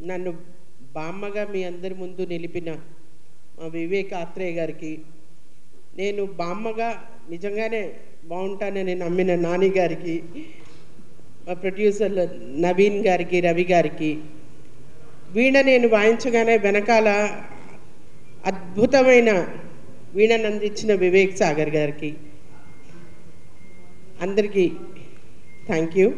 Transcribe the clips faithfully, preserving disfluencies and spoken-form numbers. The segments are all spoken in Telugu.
నన్ను బామ్మగా మీ అందరి ముందు నిలిపిన మా వివేక్ ఆత్రేయ గారికి, నేను బామ్మగా నిజంగానే బాగుంటానని నమ్మిన నాని గారికి, మా ప్రొడ్యూసర్లు నవీన్ గారికి, రవి గారికి, వీణ నేను వాయించగానే వెనకాల అద్భుతమైన వీణను అందించిన వివేక్ సాగర్ గారికి అందరికీ థ్యాంక్ యూ.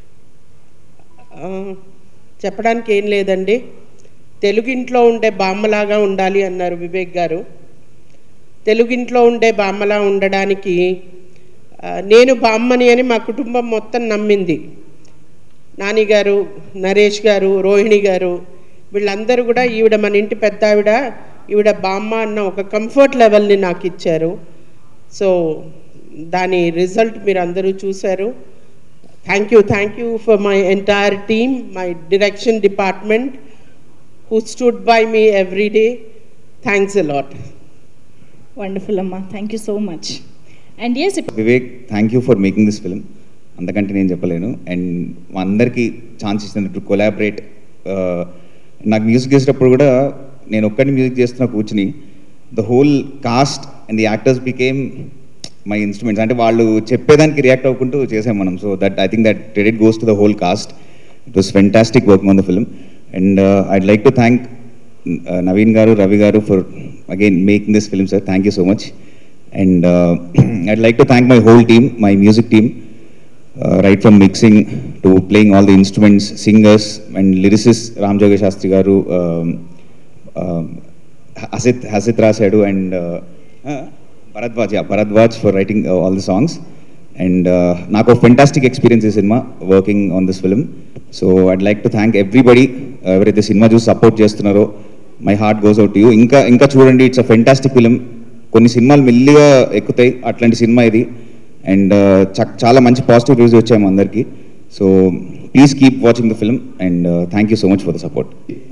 చెప్పడానికి ఏం లేదండి, తెలుగింట్లో ఉండే బామ్మలాగా ఉండాలి అన్నారు వివేక్ గారు. తెలుగింట్లో ఉండే బామ్మలా ఉండడానికి నేను బామ్మని అని మా కుటుంబం మొత్తం నమ్మింది. నాని గారు, నరేష్ గారు, రోహిణి గారు వీళ్ళందరూ కూడా ఈవిడ మన ఇంటి పెద్ద ఆవిడ, ఈవిడ బామ్మ అన్న ఒక కంఫర్ట్ లెవెల్ని నాకు ఇచ్చారు. సో దాని రిజల్ట్ మీరు అందరూ చూశారు. Thank you thank you for my entire team, my direction department who stood by me every day. Thanks a lot. Wonderful Amma, thank you so much. And yes, Vivek, thank you for making this film. Andakante nenu cheppalenu and andarki chance ichina to collaborate. నాకు మ్యూజిక్ చేసేటప్పుడు కూడా నేను ఒక్కడిని మ్యూజిక్ చేస్తున్నా కూర్చుని the whole cast and the actors became my instruments. అంటే వాళ్ళు చెప్పేదానికి రియాక్ట్ అవ్వకుంటూ చేసాం మనం. So that I think that credit goes to the whole cast. It was fantastic working on the film. And uh, I'd like to thank uh, Naveen Garu, Ravi Garu for again making this film, sir. Thank you so much. And uh, I'd like to thank my whole team, my music team, uh, right from mixing to playing all the instruments, singers and lyricists, Ram Jogesh Shastri Garu, um, um, Hasit, Hasit Rasedu and uh, uh, Bharadwaj, yeah, Bharadwaj for writing uh, all the songs. And uh, నాకు ఫెంటాస్టిక్ ఎక్స్పీరియన్స్ ఈ సినిమా working on this film. So I'd like to thank everybody ఎవరైతే సినిమా చూసి సపోర్ట్ చేస్తున్నారో. My heart goes out to you. ఇంకా ఇంకా చూడండి, ఇట్స్ అ ఫెంటాస్టిక్ ఫిలిం. కొన్ని సినిమాలు మెల్లిగా ఎక్కుతాయి, అట్లాంటి సినిమా ఇది. అండ్ చాలా మంచి పాజిటివ్ రివ్యూస్ వచ్చాము అందరికీ. So please keep watching the film and thank you so much for the support.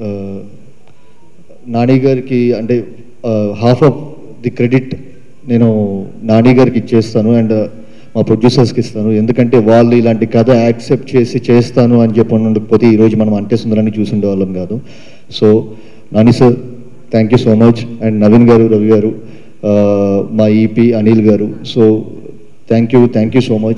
Nani గారికి అంటే హాఫ్ ఆఫ్ ది క్రెడిట్ నేను నాని గారికి ఇచ్చేస్తాను అండ్ మా ప్రొడ్యూసర్స్కి ఇస్తాను. ఎందుకంటే వాళ్ళు ఇలాంటి కథ యాక్సెప్ట్ చేసి చేస్తాను అని చెప్పి ఉండకపోతే ఈరోజు మనం అంటే సుందరాన్ని చూసి ఉండేవాళ్ళం కాదు. So Nani sir thank you so much. And Naveen గారు, రవి గారు, మా ఈపీ అనిల్ గారు, so thank you thank you so much.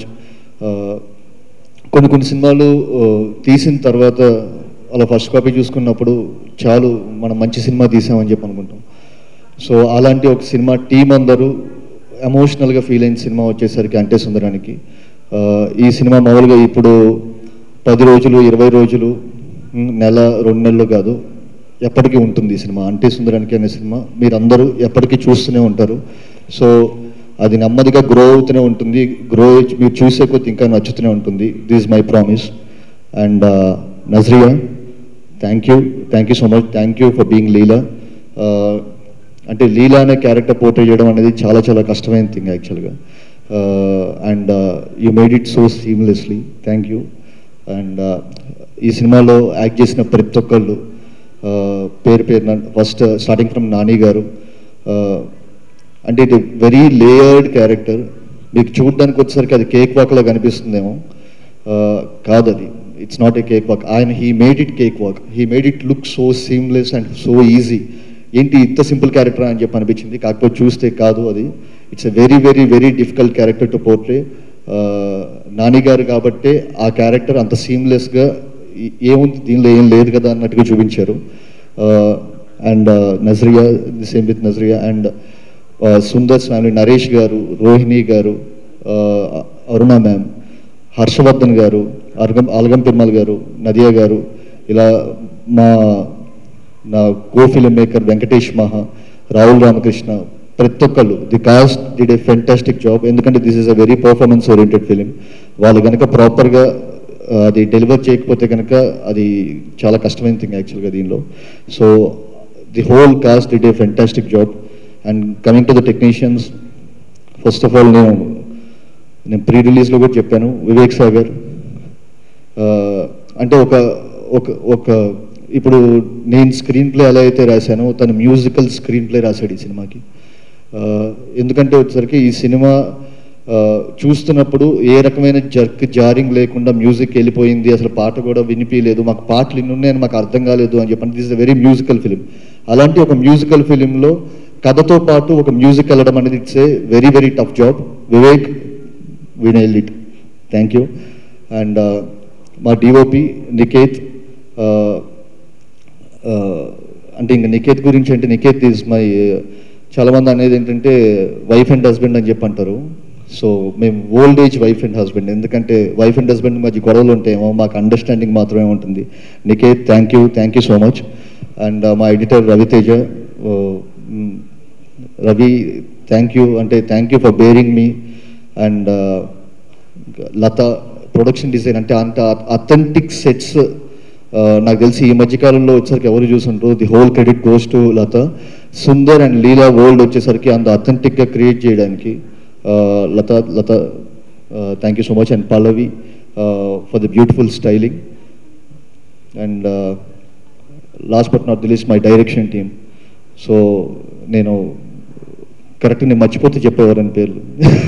కొన్ని కొన్ని సినిమాలు తీసిన తర్వాత అలా ఫస్ట్ కాపీ చూసుకున్నప్పుడు చాలు మనం మంచి సినిమా తీసామని చెప్పి అనుకుంటాం. సో అలాంటి ఒక సినిమా టీం అందరూ ఎమోషనల్గా ఫీల్ అయిన సినిమా వచ్చేసరికి అంటే సుందరానికి. ఈ సినిమా మామూలుగా ఇప్పుడు పది రోజులు, ఇరవై రోజులు, నెల, రెండు నెలలు కాదు, ఎప్పటికీ ఉంటుంది ఈ సినిమా. అంటే సుందరానికి అనే సినిమా మీరు అందరూ ఎప్పటికీ చూస్తూనే ఉంటారు. సో అది నెమ్మదిగా గ్రో అవుతూనే ఉంటుంది. గ్రో మీరు చూసే కొద్ది ఇంకా నచ్చుతూనే ఉంటుంది. This is my promise. And Nazriya, thank you thank you so much. Thank you for being Leela. అంటే లీలా అనే క్యారెక్టర్ పోర్ట్రే చేయడం అనేది చాలా చాలా కష్టమైన థింగ్ యాక్చువల్గా. And you made it so seamlessly. Thank you. And ఈ సినిమాలో యాక్ట్ చేసిన ప్రతి ఒక్కళ్ళు పేరు పేరున ఫస్ట్ స్టార్టింగ్ ఫ్రమ్ నాని గారు. అంటే ఇది వెరీ లేయర్డ్ క్యారెక్టర్. మీకు చూడడానికి వచ్చేసరికి అది కేక్ వాక్లా కనిపిస్తుందేమో, కాదు అది. It's not a cake walk. ఆయన he made it cake walk. He made it look so seamless and so easy. ఏంటి ఇంత సింపుల్ క్యారెక్టర్ అని చెప్పి అనిపించింది, కాకపోతే చూస్తే కాదు అది. It's a very very very difficult character to portray. Nani గారు కాబట్టే ఆ క్యారెక్టర్ అంత సీమ్లెస్గా ఏముంది దీనిలో ఏం లేదు కదా అన్నట్టుగా చూపించారు. And Nazriya, the same with Nazriya. And Sundar's family, Naresh గారు, రోహిణి గారు, అరుణ మ్యామ్, హర్షవర్ధన్ గారు, అర్గం అలగం పెరుమాల్ గారు, నదియా గారు, ఇలా మా నా కో ఫిల్మ్ మేకర్ వెంకటేష్ మహా, రాహుల్ రామకృష్ణ, ప్రతి ఒక్కళ్ళు, the cast did a fantastic job. ఎందుకంటే this is a very performance oriented film. వాళ్ళు కనుక ప్రాపర్గా అది డెలివర్ చేయకపోతే కనుక అది చాలా కష్టమైన థింగ్ యాక్చువల్గా దీనిలో. So the whole cast did a fantastic job. And coming to the technicians, first of all నేను నేను ప్రీ రిలీజ్లో కూడా చెప్పాను, వివేక్ సాగర్ అంటే ఒక ఒక ఒక ఇప్పుడు నేను స్క్రీన్ ప్లే ఎలా అయితే రాశానో తను మ్యూజికల్ స్క్రీన్ ప్లే రాశాడు ఈ సినిమాకి. ఎందుకంటే వచ్చేసరికి ఈ సినిమా చూస్తున్నప్పుడు ఏ రకమైన జర్క్ జారింగ్ లేకుండా మ్యూజిక్ వెళ్ళిపోయింది, అసలు పాట కూడా వినిపించలేదు, మాకు పాటలు ఇన్ని ఉన్నాయని మాకు అర్థం కాలేదు అని చెప్పండి. This is a very musical film. అలాంటి ఒక మ్యూజికల్ ఫిలింలో కథతో పాటు ఒక మ్యూజిక్ వెళ్ళడం అనేది it's a very very tough job. Vivek, we nailed it. Thank you. And మా డిఓపి నికేత్, అంటే ఇంకా నికేత్ గురించి అంటే నికేత్ ఈజ్ మై, చాలామంది అనేది ఏంటంటే వైఫ్ అండ్ హస్బెండ్ అని చెప్పి అంటారు. సో మేము old age wife and husband, ఎందుకంటే వైఫ్ అండ్ హస్బెండ్ మధ్య గొడవలు ఉంటాయేమో, మాకు అండర్స్టాండింగ్ మాత్రమే ఉంటుంది. Niketh, thank you thank you so much. And మా editor Raviteja, Ravi thank you, అంటే thank you for bearing me. And Latha, production design, అంటే అంత అథెంటిక్ సెట్స్ నాకు తెలిసి ఈ మధ్యకాలంలో వచ్చేసరికి ఎవరు చూసుంటారు, the whole credit goes to Latha. Sundar and Leela world వచ్చేసరికి అంత అథెంటిక్గా క్రియేట్ చేయడానికి Latha Latha thank you so much. And Pallavi for the beautiful styling. And last but not the least my direction team. So నేను కరెక్ట్ నేను మర్చిపోతే చెప్పేవారని పేర్లు.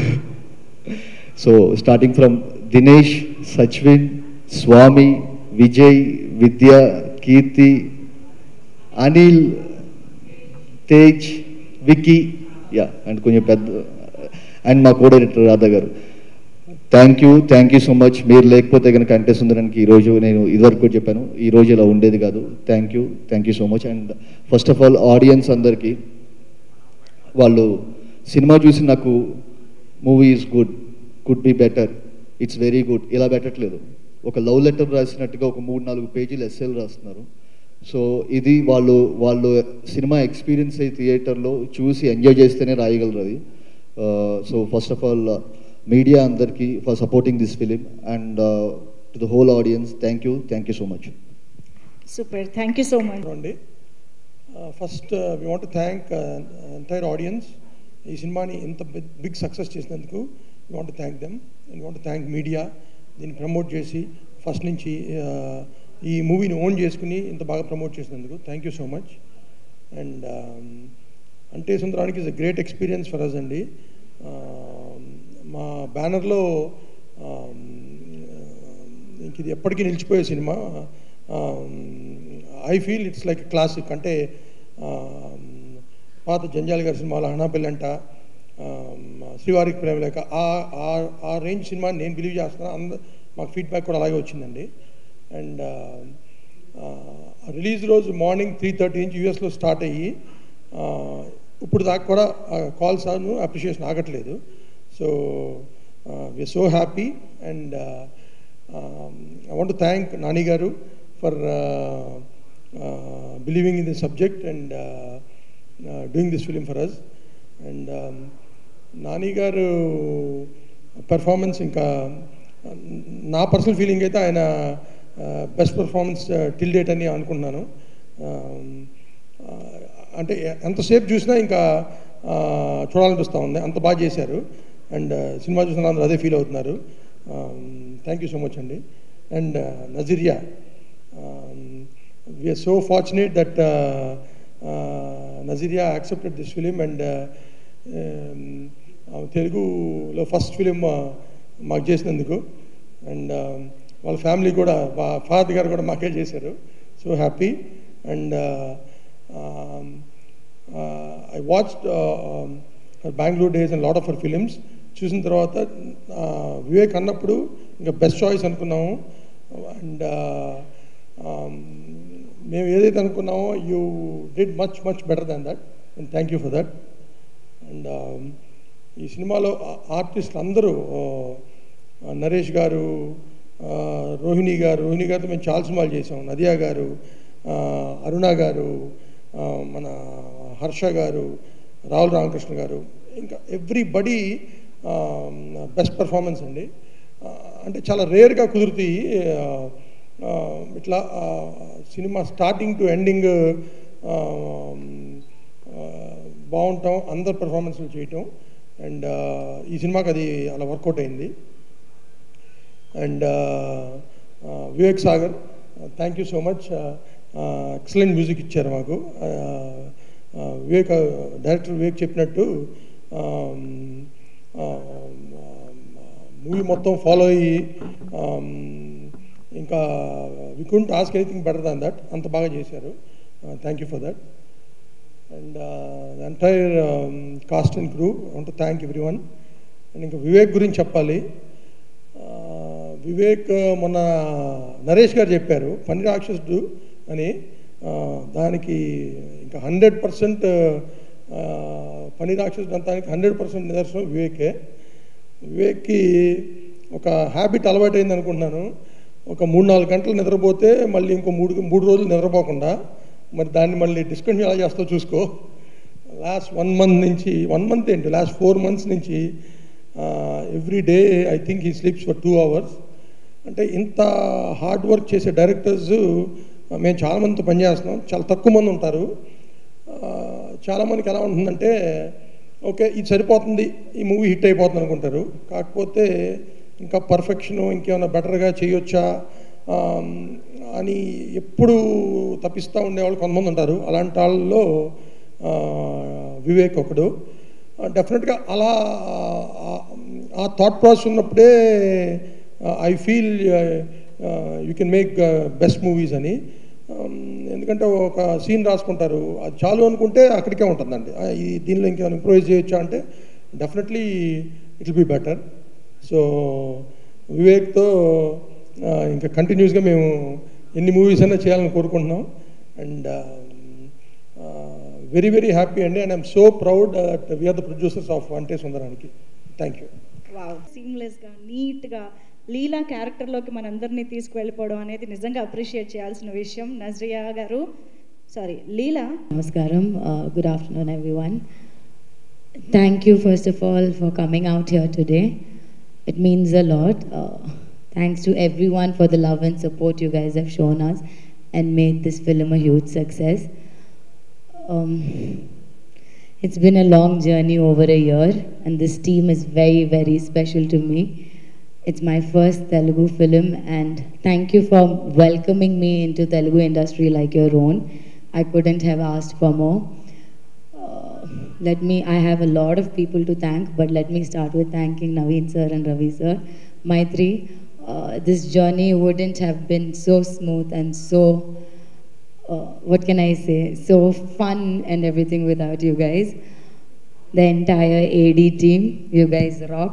So starting from Dinesh, Sachvin, Swamy, Vijay, Vidya, Keerthi, Anil, Tej, Vicky, yeah and కొంచెం పెద్ద, అండ్ మా కో డైరెక్టర్ రాధా గారు. Thank you thank you so much. మీరు లేకపోతే కనుక అంటే సుందరానికి ఈరోజు నేను ఇదివరకు కూడా చెప్పాను, ఈరోజు ఇలా ఉండేది కాదు. Thank you thank you so much. And first of all audience అందరికీ, వాళ్ళు సినిమా చూసి నాకు movie is good, could be better, it's very good ఇలా పెట్టట్లేదు. ఒక లవ్ లెటర్ రాసినట్టుగా ఒక మూడు నాలుగు పేజీలు ఎస్ఎల్ రాస్తున్నారు. సో ఇది వాళ్ళు వాళ్ళు సినిమా ఎక్స్పీరియన్స్ అయ్యి థియేటర్లో చూసి ఎంజాయ్ చేస్తేనే రాయగలరు అది. So first of all media అందరికీ for supporting this film, and to the whole audience thank you thank you so much. Super, thank you so much. అండి first we want to thank entire audience. ఈ సినిమాని ఇంత బిగ్ సక్సెస్ చేసినందుకు we want to thank them. And we want to thank media, దీన్ని ప్రమోట్ చేసి ఫస్ట్ నుంచి ఈ మూవీని ఓన్ చేసుకుని ఇంత బాగా ప్రమోట్ చేసినందుకు thank you so much. And అంటే సుందరానికి is a great experience for us అండి. మా బ్యానర్లో ఇంక ఇది ఎప్పటికీ నిలిచిపోయే సినిమా. I feel it's like classic. అంటే పాత జంజాల్ గారి సినిమాలో హనాపెల్లంట, శ్రీవారికి ప్రేమలేక, ఆ రేంజ్ సినిమా నేను బిలీవ్ చేస్తున్నాను. అంద మాకు ఫీడ్బ్యాక్ కూడా అలాగే వచ్చిందండి. అండ్ రిలీజ్ రోజు మార్నింగ్ త్రీ థర్టీ నుంచి యూఎస్లో స్టార్ట్ అయ్యి ఇప్పుడు దాకా కూడా కాల్స్ ఆను అప్రిషియేషన్ ఆగట్లేదు. So we are so happy. And I want to thank Nani గారు for believing in this subject and doing this film for us. And Nani గారు పెర్ఫార్మెన్స్, ఇంకా నా పర్సనల్ ఫీలింగ్ అయితే ఆయన బెస్ట్ పెర్ఫార్మెన్స్ టిల్ డేట్ అని అనుకుంటున్నాను. అంటే ఎంతసేపు చూసినా ఇంకా చూడాలనిపిస్తూ ఉంది, అంత బాగా చేశారు. అండ్ సినిమా చూసిన అందరూ అదే ఫీల్ అవుతున్నారు. థ్యాంక్ యూ సో మచ్ అండి. And Nazriya, we are so fortunate that Nazriya accepted this film. And తెలుగులో ఫస్ట్ ఫిలిం మాకు చేసినందుకు. అండ్ వాళ్ళ ఫ్యామిలీ కూడా, ఫాదర్ గారు కూడా మాకే చేశారు. So happy. And I watched Bengaluru days and lot of her films. చూసిన తర్వాత వివేక్ అన్నప్పుడు ఇంకా బెస్ట్ చాయిస్ అనుకున్నాము. అండ్ మేము ఏదైతే అనుకున్నామో you did much much better than that. And thank you for that. And ఈ సినిమాలో ఆర్టిస్టులు అందరూ, నరేష్ గారు, రోహిణి గారు, రోహిణి గారితో మేము చాలా సినిమాలు చేసాం, నదియా గారు, అరుణ గారు, మన హర్ష గారు, రాహుల్ రామకృష్ణ గారు, ఇంకా ఎవ్రీబడి బెస్ట్ పర్ఫార్మెన్స్ అండి. అంటే చాలా రేర్గా కుదురుతాయి ఇట్లా సినిమా స్టార్టింగ్ టు ఎండింగ్ బాగుంటాం, అందరు పర్ఫార్మెన్స్లు చేయటం. అండ్ ఈ సినిమాకి అది అలా వర్కౌట్ అయింది. And Vivek Sagar, thank you so much. Excellent music ఇచ్చారు మాకు. వివేక్, డైరెక్టర్ వివేక్ చెప్పినట్టు మూవీ మొత్తం ఫాలో అయ్యి ఇంకా we couldn't ask anything better than that, అంత బాగా చేశారు. Thank you for that. And the entire cast and crew I want to thank everyone. And ఇంకా వివేక్ గురించి చెప్పాలి. వివేక్ మొన్న నరేష్ గారు చెప్పారు పని రాక్షసుడు అని, దానికి ఇంకా హండ్రెడ్ పర్సెంట్ పని రాక్షసుడు అంతానికి హండ్రెడ్ పర్సెంట్ నిదర్శనం వివేకే. వివేక్కి ఒక హ్యాబిట్ అలవాటైంది అనుకుంటున్నాను, ఒక మూడు నాలుగు గంటలు నిద్రపోతే మళ్ళీ ఇంకో మూడు మూడు రోజులు నిద్రపోకుండా, మరి దాన్ని మళ్ళీ డిస్కంటిన్యూ ఎలా చేస్తావు చూసుకో. లాస్ట్ వన్ మంత్ నుంచి, వన్ మంత్ ఏంటి లాస్ట్ ఫోర్ మంత్స్ నుంచి every day I think he sleeps for two hours. అంటే ఇంత హార్డ్ వర్క్ చేసే డైరెక్టర్స్ మేము చాలామందితో పనిచేస్తున్నాం, చాలా తక్కువ మంది ఉంటారు. చాలామందికి ఎలా ఉంటుందంటే ఓకే ఇది సరిపోతుంది, ఈ మూవీ హిట్ అయిపోతుంది అనుకుంటారు. కాకపోతే ఇంకా పర్ఫెక్షను ఇంకేమైనా బెటర్గా చేయొచ్చా అని ఎప్పుడు తప్పిస్తూ ఉండేవాళ్ళు కొంతమంది ఉంటారు. అలాంటి వాళ్ళలో వివేక్ ఒకడు. డెఫినెట్గా అలా ఆ థాట్ ప్రాసెస్ ఉన్నప్పుడే I feel you can make best movies అని. ఎందుకంటే ఒక సీన్ రాసుకుంటారు, అది చాలు అనుకుంటే అక్కడికే ఉంటుందండి. ఈ దీనిలో ఇంకేమైనా ఇంప్రూవైజ్ చేయొచ్చా అంటే definitely it will be better. So వివేక్తో ఇంకా కంటిన్యూస్గా మేము ఎన్ని మూవీస్ అయినా చేయాలని కోరుకుంటున్నాం. అండ్ వెరీ వెరీ హ్యాపీ అండి. And I'm so proud that we're the producers of Ante Sundaraniki. Thank you. Wow, సీమ్లెస్గా నీట్గా లీలా క్యారెక్టర్లోకి మనందరినీ తీసుకువెళ్ళిపోవడం అనేది నిజంగా అప్రిషియేట్ చేయాల్సిన విషయం. నజ్రియా గారు, sorry Leela. Namaskaram, uh, good afternoon everyone. Thank you first of all for coming out here today. It means a lot. Uh, thanks to everyone for the love and support you guys have shown us and made this film a huge success. Um, it's been a long journey over a year and this team is very very special to me. It's my first Telugu film and thank you for welcoming me into Telugu industry like your own. I couldn't have asked for more. Uh, let me, I have a lot of people to thank, but let me start with thanking Naveen sir and Ravi sir. Maitri, uh, this journey wouldn't have been so smooth and so, uh, what can I say, so fun and everything without you guys. The entire A D team, you guys rock.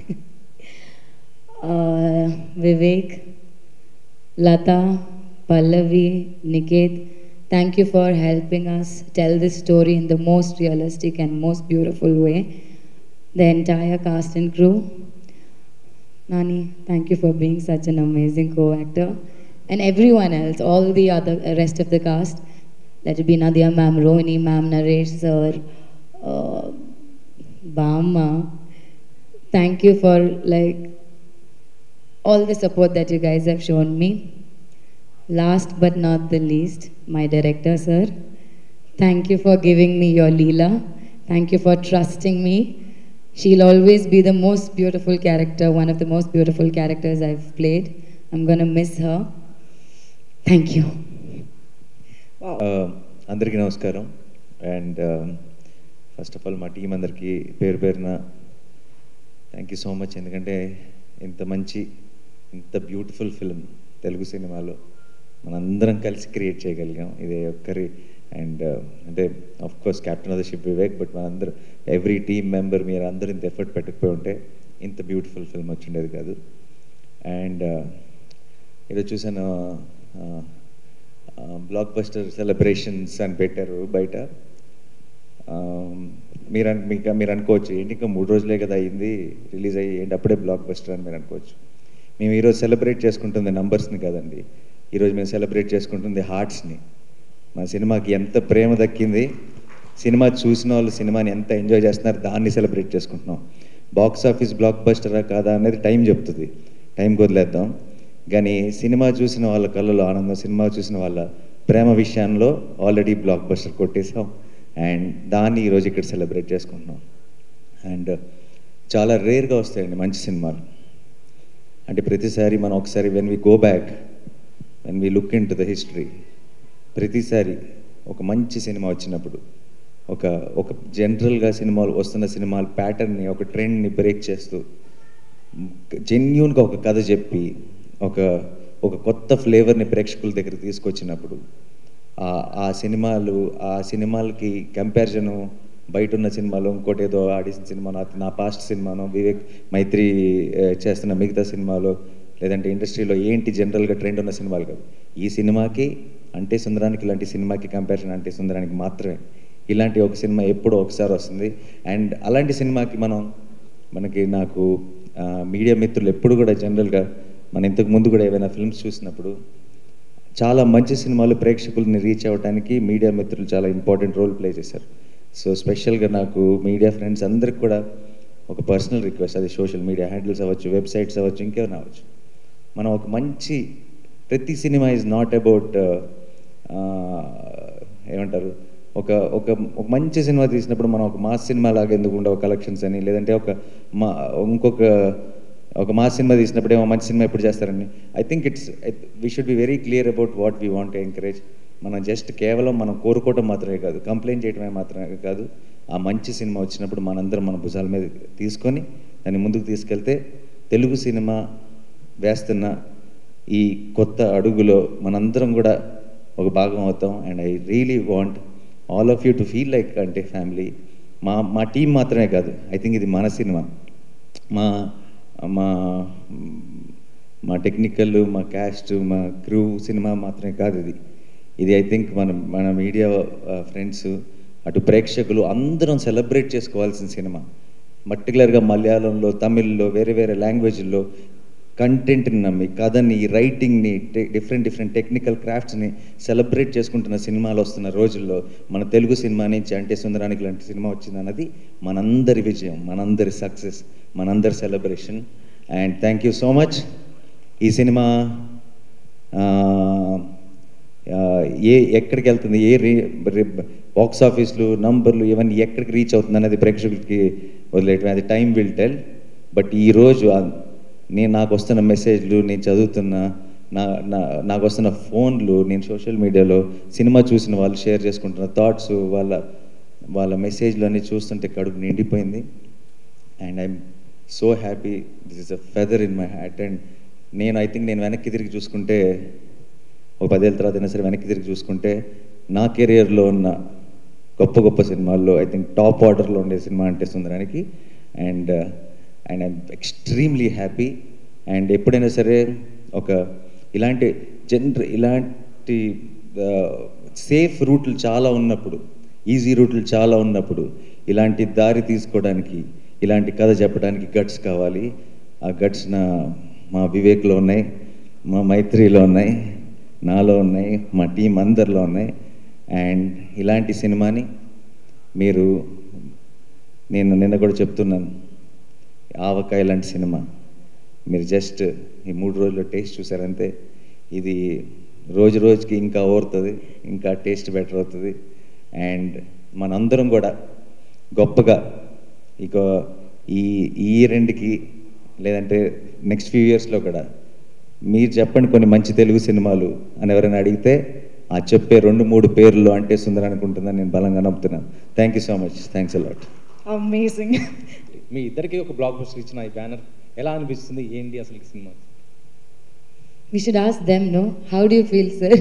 uh, Vivek, Lata, Pallavi, Niket, thank you for helping us tell this story in the most realistic and most beautiful way. The entire cast and crew. Nani, thank you for being such an amazing co-actor. And everyone else, all the other rest of the cast. Let it be Nadia ma'am, Rohini ma'am, Naresh sir, uh, Bama. Thank you for like all the support that you guys have shown me. Last but not the least, my director sir, thank you for giving me your Leela. Thank you for trusting me. She'll always be the most beautiful character, one of the most beautiful characters I've played. I'm gonna miss her. Thank you. Wow. అందరికీ నమస్కారం. అండ్ ఫస్ట్ ఆఫ్ ఆల్ మా టీం అందరికీ పేరు పేరున థ్యాంక్ యూ సో మచ్. ఎందుకంటే ఇంత మంచి ఇంత బ్యూటిఫుల్ ఫిల్మ్ తెలుగు సినిమాలో మనందరం కలిసి క్రియేట్ చేయగలిగాం. ఇదే ఒక్కరి అండ్ అంటే of course captain of the ship Vivek, but మనందరూ ఎవ్రీ టీమ్ మెంబర్ మీరు అందరూ ఇంత ఎఫర్ట్ పెట్టకపోయి ఉంటే ఇంత బ్యూటిఫుల్ ఫిల్మ్ వచ్చిండేది కాదు. అండ్ ఈరోజు చూసాను బ్లాక్ బస్టర్ సెలబ్రేషన్స్ అని పెట్టారు బయట. మీరు మీకు మీరు అనుకోవచ్చు ఏంటి ఇంకా మూడు రోజులే కదా అయింది రిలీజ్ అయ్యి, ఏంటి అప్పుడే బ్లాక్ బస్టర్ అని మీరు అనుకోవచ్చు. మేము ఈరోజు సెలబ్రేట్ చేసుకుంటుంది నంబర్స్ని కాదండి, ఈరోజు మేము సెలబ్రేట్ చేసుకుంటుంది హార్ట్స్ని. మా సినిమాకి ఎంత ప్రేమ దక్కింది, సినిమా చూసిన వాళ్ళు సినిమాని ఎంత ఎంజాయ్ చేస్తున్నారు దాన్ని సెలబ్రేట్ చేసుకుంటున్నాం. బాక్స్ ఆఫీస్ బ్లాక్ బస్టరా కాదా అనేది టైం చెప్తుంది, టైంకి వదిలేద్దాం. కానీ సినిమా చూసిన వాళ్ళ కళ్ళలో ఆనందం, సినిమా చూసిన వాళ్ళ ప్రేమ విషయంలో ఆల్రెడీ బ్లాక్ బస్టర్ కొట్టేసాం. అండ్ దాన్ని ఈరోజు ఇక్కడ సెలబ్రేట్ చేసుకుంటున్నాం. అండ్ చాలా రేర్గా వస్తాయండి మంచి సినిమాలు. అంటే ప్రతిసారి మనం ఒకసారి when we go back, when we look into the history, ప్రతిసారి ఒక మంచి సినిమా వచ్చినప్పుడు ఒక ఒక జనరల్గా సినిమాలు వస్తున్న సినిమాల ప్యాటర్న్ని, ఒక ట్రెండ్ని బ్రేక్ చేస్తూ జెన్యూన్గా ఒక కథ చెప్పి ఒక ఒక కొత్త ఫ్లేవర్ని ప్రేక్షకుల దగ్గర తీసుకొచ్చినప్పుడు ఆ సినిమాలు ఆ సినిమాలకి కంపారిజను బయట ఉన్న సినిమాలో ఇంకోటి ఏదో ఆడిసిన సినిమానో నా పాస్ట్ సినిమానో వివేక్ మైత్రి చేస్తున్న మిగతా సినిమాలో లేదంటే ఇండస్ట్రీలో ఏంటి జనరల్గా ట్రెండ్ ఉన్న సినిమాలు కాదు. ఈ సినిమాకి అంటే సుందరానికి ఇలాంటి సినిమాకి కంపారిజన్ అంటే సుందరానికి మాత్రమే. ఇలాంటి ఒక సినిమా ఎప్పుడో ఒకసారి వస్తుంది. అండ్ అలాంటి సినిమాకి మనం మనకి నాకు మీడియా మిత్రులు ఎప్పుడు కూడా జనరల్గా మన ఇంతకు ముందు కూడా ఏవైనా ఫిల్మ్స్ చూసినప్పుడు చాలా మంచి సినిమాలు ప్రేక్షకుల్ని రీచ్ అవ్వడానికి మీడియా మిత్రులు చాలా ఇంపార్టెంట్ రోల్ ప్లే చేశారు. సో స్పెషల్గా నాకు మీడియా ఫ్రెండ్స్ అందరికి కూడా ఒక పర్సనల్ రిక్వెస్ట్, అది సోషల్ మీడియా హ్యాండిల్స్ అవ్వచ్చు, వెబ్సైట్స్ అవ్వచ్చు, ఇంకేమైనా అవ్వచ్చు, మనం ఒక మంచి ప్రతి సినిమా ఈజ్ నాట్ అబౌట్ ఏమంటారు ఒక ఒక ఒక మంచి సినిమా తీసినప్పుడు మనం ఒక మాస్ సినిమా లాగా ఎందుకు ఉండవు కలెక్షన్స్ అని, లేదంటే ఒక మా ఇంకొక ఒక మాస్ సినిమా తీసినప్పుడు ఏమో మంచి సినిమా ఎప్పుడు చేస్తారని. I think it's we should be very clear about what we want to encourage. మనం జస్ట్ కేవలం మనం కోరుకోవటం మాత్రమే కాదు, కంప్లైంట్ చేయడమే మాత్రమే కాదు, ఆ మంచి సినిమా వచ్చినప్పుడు మనందరం మన భుజాల మీద తీసుకొని దాన్ని ముందుకు తీసుకెళ్తే తెలుగు సినిమా వేస్తున్న ఈ కొత్త అడుగులో మనందరం కూడా ఒక భాగం అవుతాం. And I really want all of you to feel like అంటే ఫ్యామిలీ. మా మా టీం మాత్రమే కాదు, ఐ థింక్ ఇది మన సినిమా. మా మా మా టెక్నికల్, మా క్యాస్ట్, మా క్రూ సినిమా మాత్రమే కాదు ఇది. ఇది ఐ థింక్ మన మన మీడియా ఫ్రెండ్స్, అటు ప్రేక్షకులు అందరం సెలబ్రేట్ చేసుకోవాల్సిన సినిమా. పర్టికులర్గా మలయాళంలో, తమిళ్లో, వేరే వేరే లాంగ్వేజ్లో కంటెంట్ని నమ్మి, కథని, రైటింగ్ని, డిఫరెంట్ డిఫరెంట్ టెక్నికల్ క్రాఫ్ట్స్ని సెలబ్రేట్ చేసుకుంటున్న సినిమాలు వస్తున్న రోజుల్లో మన తెలుగు సినిమా నుంచి అంటే సుందరానికి లాంటి సినిమా వచ్చిందన్నది మనందరి విజయం, మనందరి సక్సెస్, మనందరి celebration. And thank you so much. ఈ సినిమా ఏ ఎక్కడికి వెళ్తుంది, ఏ రీ బాక్స్ ఆఫీస్లు, నంబర్లు, ఇవన్నీ ఎక్కడికి రీచ్ అవుతుంది అన్నది ప్రేక్షకులకి వదిలేయటం, అది టైం విల్ టెల్. బట్ ఈరోజు నేను నాకు వస్తున్న మెసేజ్లు, నేను చదువుతున్న నా నాకు వస్తున్న ఫోన్లు, నేను సోషల్ మీడియాలో సినిమా చూసిన వాళ్ళు షేర్ చేసుకుంటున్న థాట్స్, వాళ్ళ వాళ్ళ మెసేజ్లు అన్నీ చూస్తుంటే కడుపు నిండిపోయింది. And I'm so happy. This is a feather in my hat. And నేను ఐ థింక్ నేను వెనక్కి తిరిగి చూసుకుంటే, ఒక పదేళ్ళ తర్వాత అయినా సరే వెనక్కి తిరిగి చూసుకుంటే, నా కెరియర్లో ఉన్న గొప్ప గొప్ప సినిమాల్లో ఐ థింక్ టాప్ ఆర్డర్లో ఉండే సినిమా Ante Sundaraniki. And and I'm extremely happy. And ఎప్పుడైనా సరే ఒక ఇలాంటి జనర ఇలాంటి సేఫ్ రూట్లు చాలా ఉన్నప్పుడు, ఈజీ రూట్లు చాలా ఉన్నప్పుడు, ఇలాంటి దారి తీసుకోవడానికి, ఇలాంటి కథ చెప్పడానికి గట్స్ కావాలి. ఆ గట్స్ నా మా వివేక్లో ఉన్నాయి, మా మైత్రిలో ఉన్నాయి, నాలో ఉన్నాయి, మా టీం అందరిలో ఉన్నాయి. అండ్ ఇలాంటి సినిమాని మీరు, నేను నిన్న కూడా చెప్తున్నాను, ఆవకాయ లాంటి సినిమా మీరు జస్ట్ ఈ మూడు రోజుల్లో టేస్ట్ చూసారంతే. ఇది రోజు రోజుకి ఇంకా ఓరుతుంది, ఇంకా టేస్ట్ బెటర్ అవుతుంది. అండ్ మనందరం కూడా గొప్పగా ఇక ఈ ఈ రెండుకి లేదంటే నెక్స్ట్ ఫ్యూ ఇయర్స్లో కూడా మీరు చెప్పండి కొన్ని మంచి తెలుగు సినిమాలు అని ఎవరైనా అడిగితే ఆ చెప్పే రెండు మూడు పేర్లు అంటే సుందర అనుకుంటుందని నేను బలంగా నమ్ముతున్నాను. Thank you so much. Thanks a lot. Amazing. మీ ఇద్దరికి ఒక బ్లాక్ బస్టర్ ఇచ్చిన ఈ బ్యానర్ ఎలా అనిపిస్తుంది, ఏంటి అసలు ఈ సినిమా? We should ask them, no? How do you feel, sir?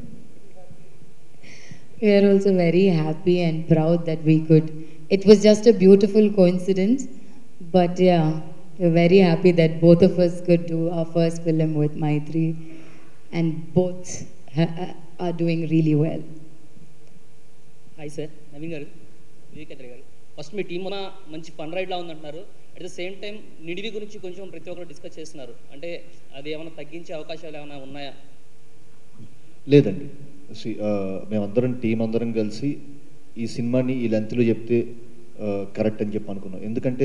We are also very happy and proud that we could. It was just a beautiful coincidence, but yeah, we're very happy that both of us could do our first film with Maitri, and both ha- are doing really well. Hi sir, Naveen గారు, వివేకేంద్ర గారు. ఫస్ట్ మీ టీం మన మంచి ఫన్ రైడ్లా ఉందంటున్నారు. అట్ ద సేమ్ టైం నిడివి గురించి కొంచెం ప్రతి ఒక్కరు డిస్కస్ చేస్తున్నారు. అంటే అది ఏమైనా తగ్గించే అవకాశాలు ఏమైనా ఉన్నాయా? లేదండి, మేమందరం టీం అందరం కలిసి ఈ సినిమాని ఈ లెంత్లో చెప్తే కరెక్ట్ అని చెప్పి అనుకున్నాం. ఎందుకంటే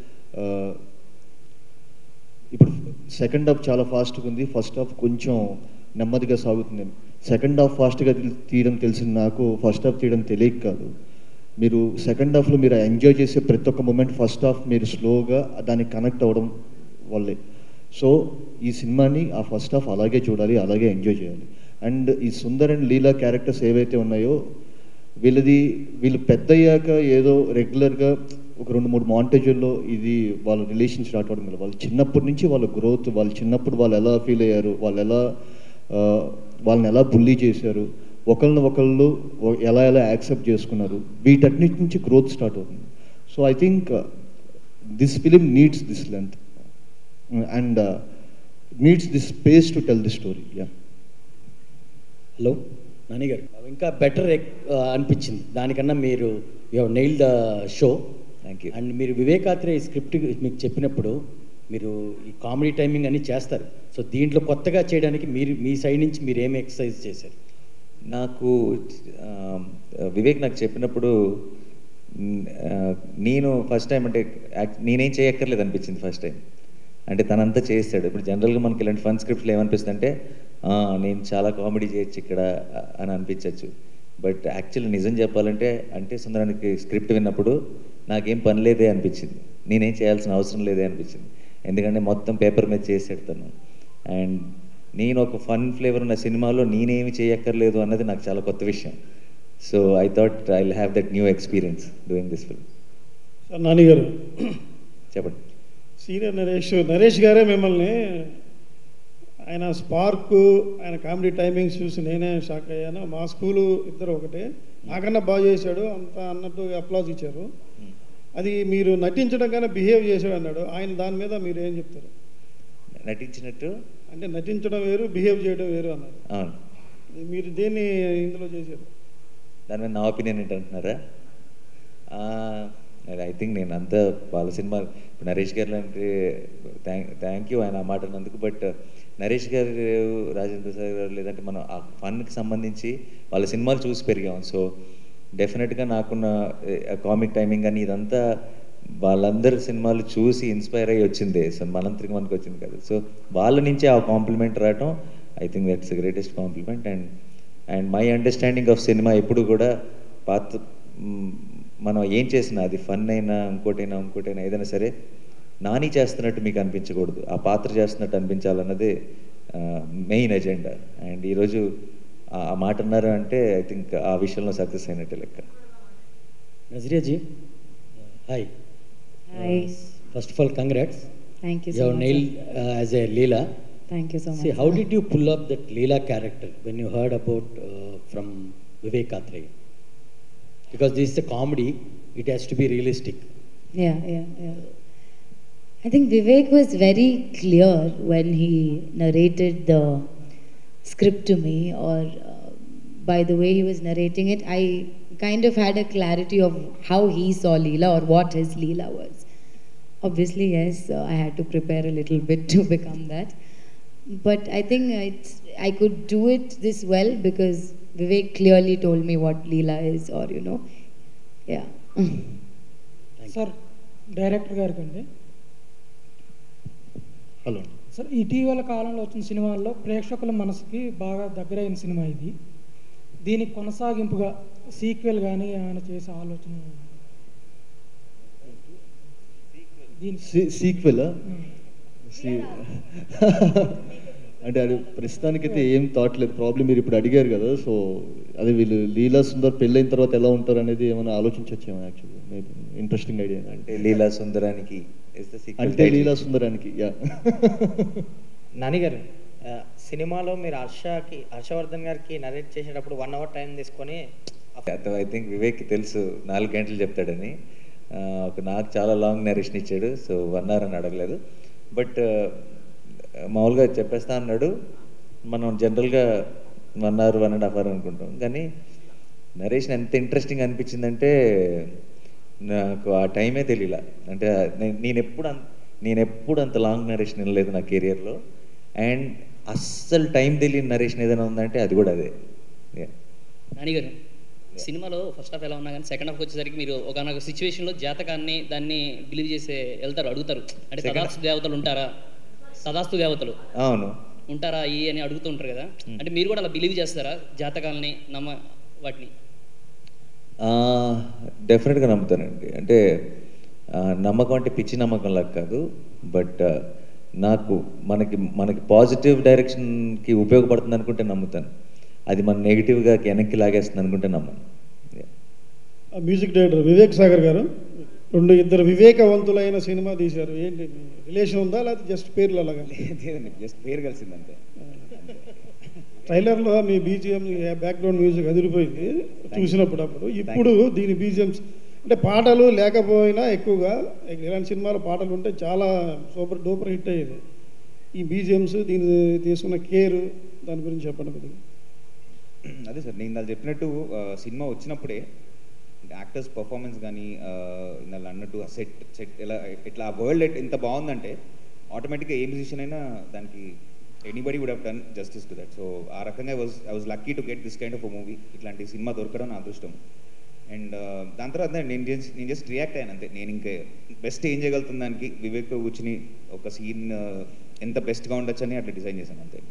ఇప్పుడు సెకండ్ హాఫ్ చాలా ఫాస్ట్గా ఉంది, ఫస్ట్ హాఫ్ కొంచెం నెమ్మదిగా సాగుతుంది. సెకండ్ హాఫ్ ఫాస్ట్గా తీయడం తెలిసింది నాకు, ఫస్ట్ హాఫ్ తీయడం తెలియక కాదు. మీరు సెకండ్ హాఫ్లో మీరు ఎంజాయ్ చేసే ప్రతి ఒక్క మూమెంట్ ఫస్ట్ హాఫ్ మీరు స్లోగా దానికి కనెక్ట్ అవ్వడం వల్లే. సో ఈ సినిమాని ఆ ఫస్ట్ హాఫ్ అలాగే చూడాలి, అలాగే ఎంజాయ్ చేయాలి. అండ్ ఈ సుందర్ అండ్ లీలా క్యారెక్టర్స్ ఏవైతే ఉన్నాయో వీళ్ళది వీళ్ళు పెద్ద అయ్యాక ఏదో రెగ్యులర్గా ఒక రెండు మూడు మాంటేజుల్లో ఇది వాళ్ళ రిలేషన్ స్టార్ట్ అవ్వడం కదా, వాళ్ళు చిన్నప్పటి నుంచి వాళ్ళ గ్రోత్, వాళ్ళు చిన్నప్పుడు వాళ్ళు ఎలా ఫీల్ అయ్యారు, వాళ్ళు ఎలా వాళ్ళని ఎలా బుల్లీ చేశారు, ఒకళ్ళని ఒకళ్ళు ఎలా ఎలా యాక్సెప్ట్ చేసుకున్నారు, వీటన్నిటి నుంచి గ్రోత్ స్టార్ట్ అవుతుంది. So I think this film needs this length and needs this space to tell the story. Yeah. Hello Nani గారు, ఇంకా బెటర్ అనిపించింది దానికన్నా. మీరు you have nail the show. Thank you. And మీరు వివేకాత్రే స్క్రిప్ట్ మీకు చెప్పినప్పుడు మీరు ఈ కామెడీ టైమింగ్ అన్నీ చేస్తారు. సో దీంట్లో కొత్తగా చేయడానికి మీరు మీ సైడ్ నుంచి మీరు ఏమి ఎక్సర్సైజ్ చేశారు? నాకు వివేక్ నాకు చెప్పినప్పుడు నేను ఫస్ట్ టైం అంటే నేనేం చేయక్కర్లేదు అనిపించింది ఫస్ట్ టైం. అంటే తనంతా చేస్తాడు. ఇప్పుడు జనరల్గా మనకి ఇలాంటి ఫన్ స్క్రిప్ట్లు ఏమనిపిస్తుంది అంటే నేను చాలా కామెడీ చేయొచ్చు ఇక్కడ అని అనిపించవచ్చు. బట్ యాక్చువల్లీ నిజం చెప్పాలంటే అంటే సుందరానికి స్క్రిప్ట్ విన్నప్పుడు నాకేం పని లేదే అనిపించింది, నేనేం చేయాల్సిన అవసరం లేదే అనిపించింది. ఎందుకంటే మొత్తం పేపర్ మీద చేసాడు తను. అండ్ నేను ఒక ఫన్ ఫ్లేవర్ ఉన్న సినిమాలో నేనేమి చేయక్కర్లేదు అన్నది నాకు చాలా కొత్త విషయం. So I thought I will have that new experience doing this film. Sir Nani గారు చెప్పండి. సీనియర్ నరేష్ నరేష్ గారే మిమ్మల్ని ఆయన స్పార్క్ ఆయన కామెడీ టైమింగ్స్ చూసి నేనే షాక్ అయ్యాను. మా స్కూలు ఇద్దరు ఒకటే, నాకన్నా బాగా చేశాడు అంత అన్నట్టు అప్లాజ్ ఇచ్చారు. అది మీరు నటించడం కానీ బిహేవ్ చేశాడు అన్నాడు ఆయన, దాని మీద మీరు ఏం చెప్తారు? నటించినట్టు అంటే నటించడం వేరు, బిహేవ్ చేయడం వేరు అన్నారు. అవును. మీరు దేన్ని ఇందులో చేశారు? దాని మీద నా ఒపీనియన్ ఏంటంటున్నారా? ఐ థింక్ నేను అంత వాళ్ళ సినిమా ఇప్పుడు నరేష్ గారు లాంటి థ్యాంక్ థ్యాంక్ యూ ఆయన ఆ మాట అన్నందుకు. బట్ నరేష్ గారు, రాజేంద్ర ప్రసాద్ గారు లేదంటే మనం ఆ ఫన్కి సంబంధించి వాళ్ళ సినిమాలు చూసి పెరిగాం. సో డెఫినెట్గా నాకున్న కామిక్ టైమింగ్ అని ఇదంతా వాళ్ళందరి సినిమాలు చూసి ఇన్స్పైర్ అయ్యి వచ్చిందే. సో మనంతరికి మనకు వచ్చింది కదా. సో వాళ్ళ నుంచే ఆ కాంప్లిమెంట్ రావటం I think that's the greatest compliment. And and my understanding of cinema ఎప్పుడు కూడా పాత మనం ఏం చేసినా అది ఫన్ అయినా ఇంకోటైనా ఇంకోటైనా ఏదైనా సరే నాని చేస్తున్నట్టు మీకు అనిపించకూడదు, ఆ పాత్ర చేస్తున్నట్టు అనిపించాలన్నదే మెయిన్ ఎజెండా. అండ్ ఈరోజు ఆ మాట అన్నారు అంటే ఐ థింక్ ఆ విషయంలో సక్సెస్ అయినట్టే లెక్క. Nazriya ji, hi. Hi. Uh, first of all, congrats. Thank you you so have much. nailed uh, as a Leela. Thank you so much. See, how did you pull up that Leela character when you heard about uh, from Vivek Atre? Because this is a comedy, it has to be realistic. Yeah, yeah, yeah. I think Vivek was very clear when he narrated the script to me, or uh, by the way he was narrating it, I kind of had a clarity of how he saw Leela or what his Leela was. Obviously, yes, uh, I had to prepare a little bit to become that. But I think it's, I could do it this well because Vivek clearly told me what Leela is, or you know, yeah. Sir director గారికి అండి. హలో సార్, ఇటీవల కాలంలో వచ్చిన సినిమాల్లో ప్రేక్షకుల మనసుకి బాగా దగ్గరైన సినిమా ఇది. దీనికి కొనసాగింపుగా సీక్వెల్ కానీ ఆయన చేసే ఆలోచన సీక్వెల్ అంటే అది ప్రస్తుతానికైతే ఏం థాట్ లేదు. ప్రాబ్లం మీరు ఇప్పుడు అడిగారు కదా, సో అదే వీళ్ళు లీలా సుందర్ పెళ్ళైన తర్వాత ఎలా ఉంటారు అనేది ఏమైనా ఆలోచించవచ్చేమో. Actually maybe interesting idea. అంటే లీలా సుందరానికి అంటే లీలా సుందరానికి యా. నానిగారు, సినిమాలో మీరు హర్షకి హర్షవర్ధన్ గారికి నరేట్ చేసేటప్పుడు వన్ అవర్ టైం తీసుకొని ఐ థింక్ వివేక్ తెలుసు నాలుగు గంటలు చెప్తాడని. ఒక నాకు చాలా లాంగ్ నరేషన్ ఇచ్చాడు. సో వన్ అవర్ అని అడగలేదు. బట్ మామూలుగా చెప్పేస్తా అన్నాడు. మనం జనరల్గా one hour one and half hour అనుకుంటాం, కానీ నరేషన్ ఎంత ఇంట్రెస్టింగ్ అనిపించిందంటే నాకు ఆ టైమే తెలియలా. అంటే నేను ఎప్పుడు నేను ఎప్పుడు అంత లాంగ్ నరేషన్ వినలేదు నా కెరియర్లో. అండ్ అస్సలు టైం తెలియని నరేషన్ ఏదైనా ఉందంటే అది కూడా అదే. నానిగారు, సినిమాలో ఫస్ట్ హాఫ్ ఎలా ఉన్నా కానీ సెకండ్ హాఫ్ వచ్చేసరికి మీరు ఒక సిచ్యువేషన్లో జాతకాన్ని దాన్ని బిలీవ్ చేసే వెళ్తారు, అడుగుతారు. అంటే తదాస్తు దేవతలు ఉంటారా, తదాస్తు దేవతలు అవును ఉంటారా ఈ అని అడుగుతుంటారు కదా. అంటే మీరు కూడా అలా బిలీవ్ చేస్తారా జాతకాలని, నమ్మ వాటిని? డెఫినెట్గా నమ్ముతానండి. అంటే నమ్మకం అంటే పిచ్చి నమ్మకం లాగా కాదు. బట్ నాకు మనకి మనకి పాజిటివ్ డైరెక్షన్కి ఉపయోగపడుతుంది అనుకుంటే నమ్ముతాను. అది మన నెగిటివ్గా వెనక్కి లాగేస్తుంది అనుకుంటే నమ్మను. మ్యూజిక్ డైరెక్టర్ వివేక్ సాగర్ గారు, రెండు ఇద్దరు వివేకవంతులైన సినిమా తీశారు. ఏంటి రిలేషన్ ఉందా లేకపోతే జస్ట్ పేర్లు అలాగా? జస్ట్ పేరు కలిసిందంతే. ట్రైలర్లో మీ బీజిఎం బ్యాక్గ్రౌండ్ మ్యూజిక్ అదిరిపోయింది చూసినప్పుడు. అప్పుడు ఇప్పుడు దీని బీజిఎంస్ అంటే పాటలు లేకపోయినా ఎక్కువగా ఇలాంటి సినిమాలో పాటలు ఉంటే చాలా సూపర్ డూపర్ హిట్ అయ్యేది. ఈ బీజిఎంస్ దీని తీసుకున్న కేర్ దాని గురించి చెప్పండి కొద్దిగా. అదే సార్ నేను ఇందాక చెప్పినట్టు సినిమా వచ్చినప్పుడే యాక్టర్స్ పర్ఫార్మెన్స్ కానీ ఇందాక అన్నట్టు సెట్ సెట్ ఎలా ఇట్లా ఆ వరల్డ్ ఎంత బాగుందంటే ఆటోమేటిక్గా ఏ మ్యూజిషియన్ అయినా దానికి anybody would have done justice to that. So ఆ రకంగా was I was lucky to get this kind of a movie. ఇట్లాంటి సినిమా దొరకడం నా అదృష్టం. అండ్ దాని తర్వాత నేను జస్ట్ నేను జస్ట్ రియాక్ట్ అయ్యాను అంతే. నేను ఇంకా బెస్ట్ ఏం చేయగలుగుతుంది దానికి వివేక్తో కూర్చుని ఒక సీన్ ఎంత బెస్ట్గా ఉండొచ్చు అని అట్లా డిజైన్ చేశాను అంతే.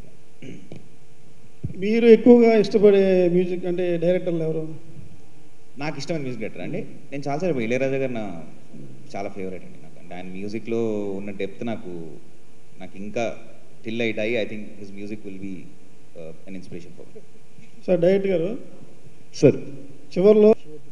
మీరు ఎక్కువగా ఇష్టపడే మ్యూజిక్ అంటే డైరెక్టర్లు ఎవరు? నాకు ఇష్టమైన మ్యూజిక్ డైరెక్టర్ అండి నేను చాలాసార్లు ఇళయరాజా గారు నా చాలా ఫేవరెట్ అండి నాకు. అంటే ఆయన మ్యూజిక్లో ఉన్న డెప్త్ నాకు నాకు ఇంకా టిల్ ఐట్ అయ్యి I think his music will be an inspiration for me. Sir director గారు సార్ చివరిలో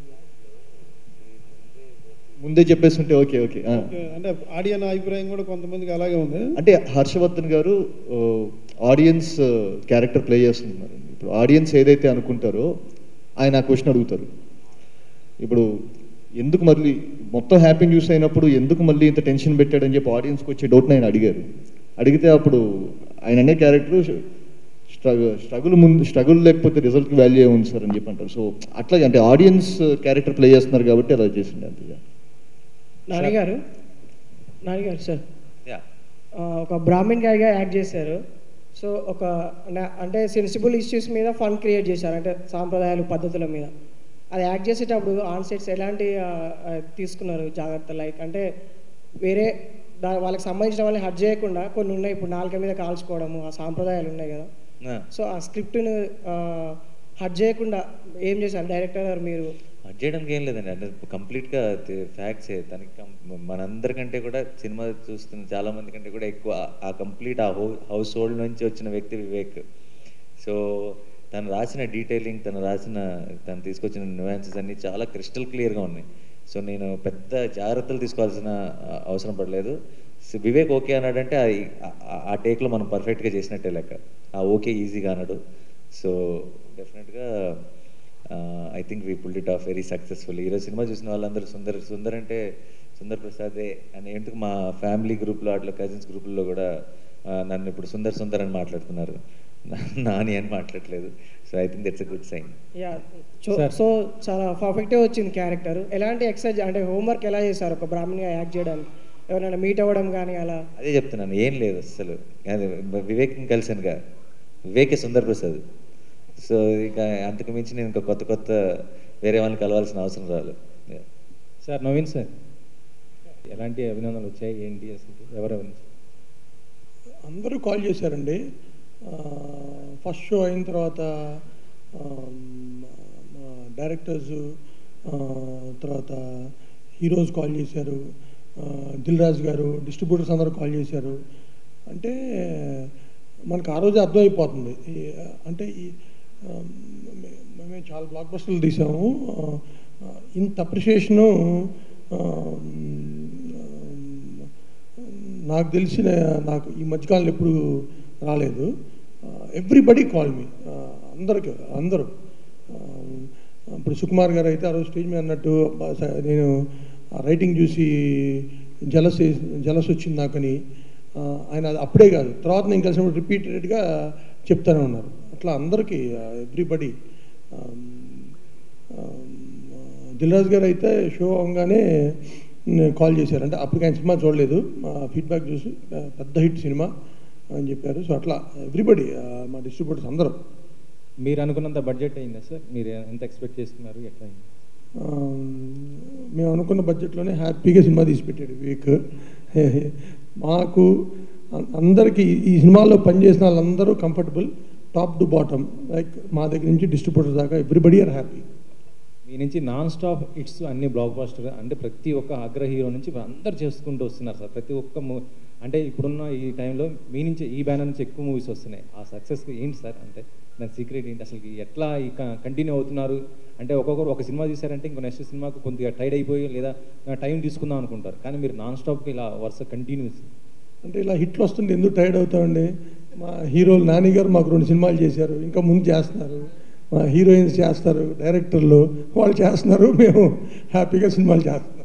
ముందే చెప్పేస్తుంటే ఓకే ఓకే అంటే ఆడియన్ అభిప్రాయం కూడా కొంతమందికి అలాగే ఉంది. అంటే హర్షవర్ధన్ గారు ఆడియన్స్ క్యారెక్టర్ ప్లే చేస్తున్నారు. ఇప్పుడు ఆడియన్స్ ఏదైతే అనుకుంటారో ఆయన ఆ క్వశ్చన్ అడుగుతారు. ఇప్పుడు ఎందుకు మళ్ళీ మొత్తం హ్యాపీ న్యూస్ అయినప్పుడు ఎందుకు మళ్ళీ ఇంత టెన్షన్ పెట్టాడని చెప్పి ఆడియన్స్కి వచ్చే డౌట్ని ఆయన అడిగారు. అడిగితే అప్పుడు ఆయన అనే క్యారెక్టర్ స్ట్రగుల్ స్ట్రగుల్ ముందు స్ట్రగుల్ లేకపోతే రిజల్ట్కి వాల్యూ ఏముంది సార్ అని చెప్పి అంటారు. సో అట్లా అంటే ఆడియన్స్ క్యారెక్టర్ ప్లే చేస్తున్నారు కాబట్టి అలా చేసింది అంతగా. నానిగారు నానిగారు సార్ ఒక బ్రాహ్మణ్ గారిగా యాక్ట్ చేశారు. సో ఒక అంటే సెన్సిబుల్ ఇష్యూస్ మీద ఫన్ క్రియేట్ చేశారు, అంటే సాంప్రదాయాలు పద్ధతుల మీద. అది యాక్ట్ చేసేటప్పుడు ఆన్ సెట్స్ ఎలాంటి తీసుకున్నారు జాగ్రత్త? లైక్ అంటే వేరే దా వాళ్ళకి సంబంధించిన వాళ్ళని హర్ట్ చేయకుండా కొన్ని ఉన్నాయి. ఇప్పుడు నాలుక మీద కాల్చుకోవడము ఆ సాంప్రదాయాలు ఉన్నాయి కదా. సో ఆ స్క్రిప్ట్ను హర్ట్ చేయకుండా ఏం చేశారు డైరెక్టర్ గారు మీరు? హర్ట్ చేయడానికి ఏం లేదండి, అంటే కంప్లీట్గా ఫ్యాక్ట్సే. తనకి మనందరికంటే కూడా సినిమా చూస్తున్న చాలామంది కంటే కూడా ఎక్కువ ఆ కంప్లీట్ ఆ హౌ హౌస్ హోల్డ్ నుంచి వచ్చిన వ్యక్తి వివేక్. సో తను రాసిన డీటెయిలింగ్, తను రాసిన తను తీసుకొచ్చిన న్యూయాన్సెస్ అన్నీ చాలా క్రిస్టల్ క్లియర్గా ఉన్నాయి. సో నేను పెద్ద జాగ్రత్తలు తీసుకోవాల్సిన అవసరం పడలేదు. వివేక్ ఓకే అన్నాడంటే ఆ టేక్లో మనం పర్ఫెక్ట్గా చేసినట్టే లెక్క. ఆ ఓకే ఈజీగా అన్నాడు. సో డెఫినెట్గా I think we pulled it off very successful. ఈరోజు సినిమా చూసిన వాళ్ళందరూ సుందర్ సుందర్ అంటే సుందర్ ప్రసాదే అని ఎందుకు మా ఫ్యామిలీ గ్రూప్లో అట్లా కజిన్స్ గ్రూపుల్లో కూడా నన్ను ఇప్పుడు సుందర్ సుందర్ అని మాట్లాడుతున్నారు, నాని అని మాట్లాడలేదు. So I think that's a good sign. Yeah so చాలా పర్ఫెక్ట్గా వచ్చింది క్యారెక్టర్. ఎలాంటి ఎక్సర్సైజ్ అంటే హోంవర్క్ ఎలా చేశారు ఒక బ్రాహ్మణ్గా యాక్ట్ చేయడానికి? ఎవరైనా మీట్ అవ్వడం కానీ అలా? అదే చెప్తున్నాను, ఏం లేదు అసలు. వివేక్ని కలిసానుగా, వివేకే సుందర్ ప్రసాద్. సో ఇక అంతకు మించి నేను ఇంకా కొత్త కొత్త వేరే వాళ్ళని కలవాల్సిన అవసరం రాలేదు. సార్ నవీన్ సార్ ఎలాంటి అభినందనలు వచ్చాయి ఏంటి అసలు? ఎవరెవరి అందరూ కాల్ చేశారండి. ఫస్ట్ షో అయిన తర్వాత డైరెక్టర్స్, తర్వాత హీరోస్ కాల్ చేశారు, దిల్ రాజు గారు, డిస్ట్రిబ్యూటర్స్ అందరూ కాల్ చేశారు. అంటే మనకు ఆ రోజు అర్థమైపోతుంది. అంటే ఈ మేము చాలా బ్లాక్ బస్టర్లు తీసాము, ఇంత అప్రిషియేషను నాకు తెలిసిన నాకు ఈ మధ్యకాలంలో ఎప్పుడు రాలేదు. ఎవ్రీబడి కాల్ మీ, అందరికి అందరూ. ఇప్పుడు సుకుమార్ గారు అయితే ఆ రోజు స్టేజ్ మీద అన్నట్టు నేను రైటింగ్ చూసి జలస్ జలస్ వచ్చింది నాకని ఆయన అప్పుడే కాదు తర్వాత నేను కలిసినప్పుడు రిపీటెడ్గా చెప్తూనే ఉన్నారు. అట్లా అందరికీ ఎవ్రీబడి. దిల్ రాజు గారు అయితే షో అవగానే కాల్ చేశారు. అంటే అప్పటికి ఆయన సినిమా చూడలేదు, ఫీడ్బ్యాక్ చూసి పెద్ద హిట్ సినిమా అని చెప్పారు. సో అట్లా ఎవ్రీబడి, మా డిస్ట్రిబ్యూటర్స్ అందరూ. మీరు అనుకున్నంత బడ్జెట్ అయిందా సార్? మీరు ఎంత ఎక్స్పెక్ట్ చేస్తున్నారు? ఎట్లా అయింది? మేము అనుకున్న బడ్జెట్లోనే హ్యాపీగా సినిమా తీసి పెట్టాడు వివేక్. మాకు అందరికీ ఈ సినిమాలో పనిచేసిన వాళ్ళందరూ comfortable, top to bottom. Like మా దగ్గర నుంచి డిస్ట్రిబ్యూటర్ దాకా ఎవ్రీబడి ఆర్ హ్యాపీ. మీ నుంచి నాన్ స్టాప్ హిట్స్ అన్ని బ్లాక్ బాస్టర్, అంటే ప్రతి ఒక్క అగ్ర హీరో నుంచి అందరు చేసుకుంటూ వస్తున్నారు సార్. ప్రతి ఒక్క అంటే ఇప్పుడున్న ఈ టైంలో మీ నుంచి ఈ బ్యానర్ నుంచి ఎక్కువ మూవీస్ వస్తున్నాయి. ఆ సక్సెస్కి ఏంటి సార్? అంటే దాని సీక్రెట్ ఏంటి అసలు ఎట్లా ఈ కంటిన్యూ అవుతున్నారు అంటే ఒక్కొక్కరు ఒక సినిమా తీశారంటే ఇంకో నెక్స్ట్ సినిమాకు కొద్దిగా టైడ్ అయిపోయి లేదా టైం తీసుకుందాం అనుకుంటారు కానీ మీరు నాన్ స్టాప్గా ఇలా వరుస కంటిన్యూస్ అంటే ఇలా హిట్లు వస్తుంటే ఎందుకు టైర్డ్ అవుతామండి మా హీరోలు నాని గారు మాకు రెండు సినిమాలు చేశారు ఇంకా ముందు చేస్తున్నారు మా హీరోయిన్స్ చేస్తారు డైరెక్టర్లు వాళ్ళు చేస్తున్నారు మేము హ్యాపీగా సినిమాలు చేస్తాం